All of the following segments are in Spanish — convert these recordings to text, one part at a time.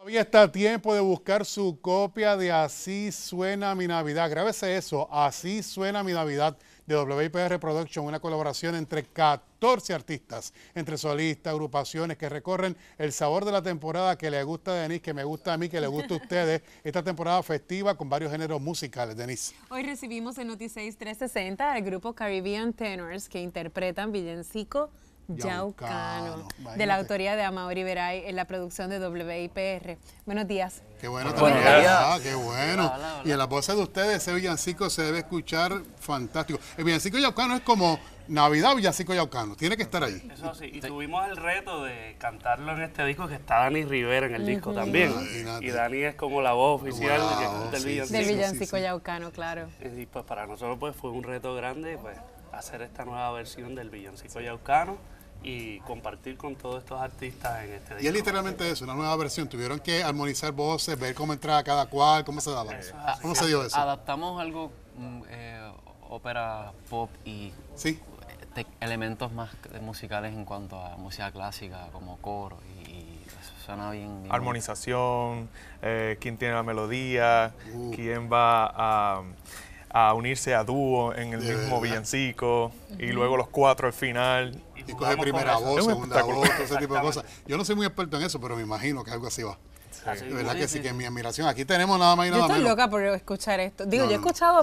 Todavía está a tiempo de buscar su copia de Así Suena Mi Navidad. Grábese eso, Así Suena Mi Navidad, de WIPR Production, una colaboración entre 14 artistas, entre solistas, agrupaciones que recorren el sabor de la temporada que le gusta a Denise, que me gusta a mí, que le gusta a ustedes, esta temporada festiva con varios géneros musicales. Denise. Hoy recibimos en Noti6 360 al grupo Caribbean Tenors que interpretan Villancico Yaucano, de la autoría de Amaury Veray en la producción de WIPR. Buenos días. Qué bueno también. Qué bueno. Hola. Y en las voces de ustedes ese villancico se debe escuchar fantástico. El villancico yaucano es como Navidad, villancico yaucano. Tiene que estar ahí. Eso sí. Y tuvimos el reto de cantarlo en este disco, que está Dani Rivera en el disco también. Imagínate. Y Dani es como la voz oficial del villancico yaucano, claro. Y pues para nosotros pues fue un reto grande pues hacer esta nueva versión del villancico yaucano y compartir con todos estos artistas en este disco. Y es literalmente eso, una nueva versión. Tuvieron que armonizar voces, ver cómo entraba cada cual, cómo se daba. ¿Cómo se dio eso? Adaptamos algo, ópera pop y elementos más musicales en cuanto a música clásica, como coro, y eso suena bien. Armonización, quién tiene la melodía, quién va a unirse a dúo en el mismo villancico, y luego los cuatro al final. Y coge primera voz, segunda voz, todo ese tipo de cosas. Yo no soy muy experto en eso, pero me imagino que algo así va. Sí. De verdad que sí, que es mi admiración. Aquí tenemos nada más y nada menos. Yo estoy loca por escuchar esto. Digo, yo he escuchado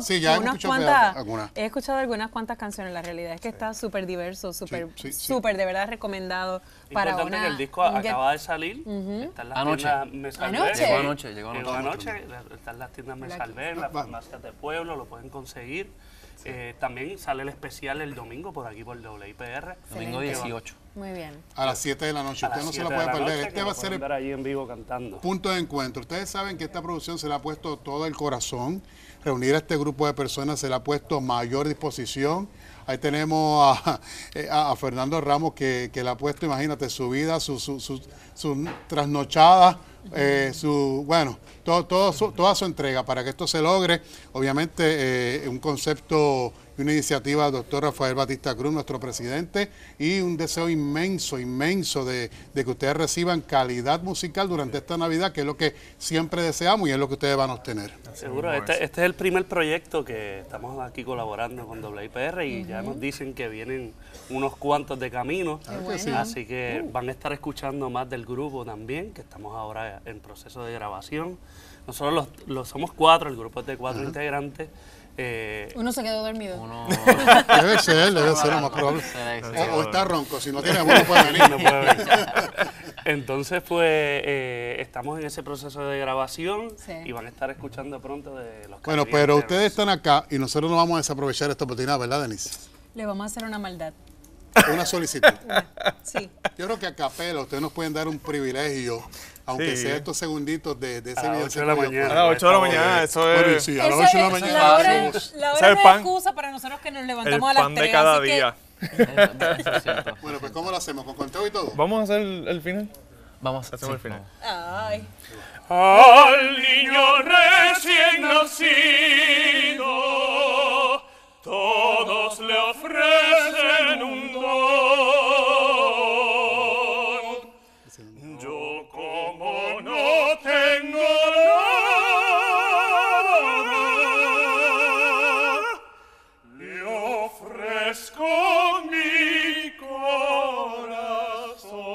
algunas cuantas canciones, la realidad es que está súper diverso, súper de verdad recomendado para una... que el disco acaba de salir, está en las tiendas Me Salvé. Llegó anoche. Está en las tiendas Me Salvé, en las farmacias de pueblo, lo pueden conseguir. También sale el especial el domingo por aquí por WIPR. Domingo 18. Muy bien. A las 7 de la noche. Usted no se la puede perder. Este va a ser el allí en vivo cantando. Punto de encuentro. Ustedes saben que esta producción se le ha puesto todo el corazón. Reunir a este grupo de personas se le ha puesto mayor disposición. Ahí tenemos a Fernando Ramos que le ha puesto, imagínate, su vida, su trasnochada, toda su entrega para que esto se logre. Obviamente un concepto y una iniciativa del doctor Rafael Batista Cruz, nuestro presidente, y un deseo inmenso de que ustedes reciban calidad musical durante esta Navidad, que es lo que siempre deseamos y es lo que ustedes van a obtener. Seguro, este es el primer proyecto que estamos aquí colaborando con WIPR y ya nos dicen que vienen unos cuantos de camino, así que van a estar escuchando más del grupo también, que estamos ahora en proceso de grabación. Nosotros somos 4, el grupo es de 4 integrantes. Uno se quedó dormido. Debe ser lo más probable. O está ronco, si no tiene bueno puede venir. No puede venir. Entonces, pues, estamos en ese proceso de grabación y van a estar escuchando pronto de los Bueno, pero ustedes están acá y nosotros no vamos a desaprovechar esta oportunidad, ¿verdad, Denise? Le vamos a hacer una maldad. Una solicitud. Sí. Yo creo que a capela ustedes nos pueden dar un privilegio, aunque sea estos segunditos de ese video. A las 8 de la mañana. A las 8 de la mañana, eso es. Bueno, sí, a las 8 de la mañana. La hora de excusa para nosotros que nos levantamos a las 3. El pan de cada día. Bueno, pues ¿cómo lo hacemos? ¿Con conteo y todo? ¿Vamos a hacer el final? Vamos a hacer el final. Ay. Al niño recién nacido, todos le ofrecen un don. Yo como no tengo nada, le ofrezco mi corazón.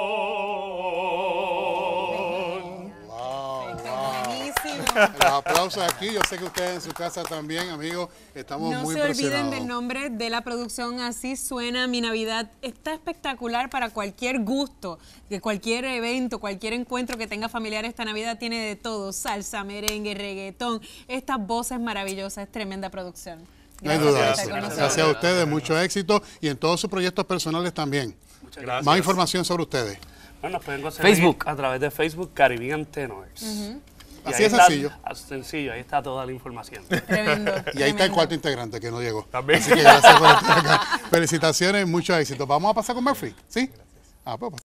Los aplausos aquí, yo sé que ustedes en su casa también, amigos, estamos muy impresionados. No se olviden del nombre de la producción, Así Suena Mi Navidad. Está espectacular para cualquier gusto, de cualquier evento, cualquier encuentro que tenga familiar esta Navidad, tiene de todo, salsa, merengue, reggaetón, estas voces maravillosas, es tremenda producción. No hay duda. Gracias a ustedes, mucho éxito y en todos sus proyectos personales también. Muchas gracias. Más información sobre ustedes. Bueno, nos pueden conseguir a través de Facebook Caribbean Tenors. Así es sencillo. Sencillo, ahí está toda la información. Tremendo. Y ahí está el cuarto integrante que no llegó. También. Así que gracias por estar acá. Felicitaciones, mucho éxito. Vamos a pasar con Murphy, ¿sí? Ah, pues.